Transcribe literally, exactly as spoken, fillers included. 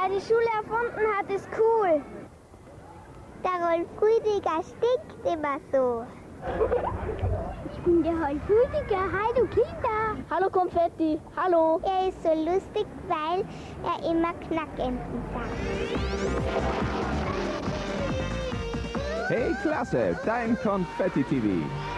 der die Schule erfunden hat, ist cool. Der Rolf Rüdiger stinkt immer so. Ich bin der Rolf Rüdiger. Hallo Kinder. Hallo Konfetti. Hallo. Er ist so lustig, weil er immer Knackenten sagt. Hey Klasse, dein Konfetti-T V.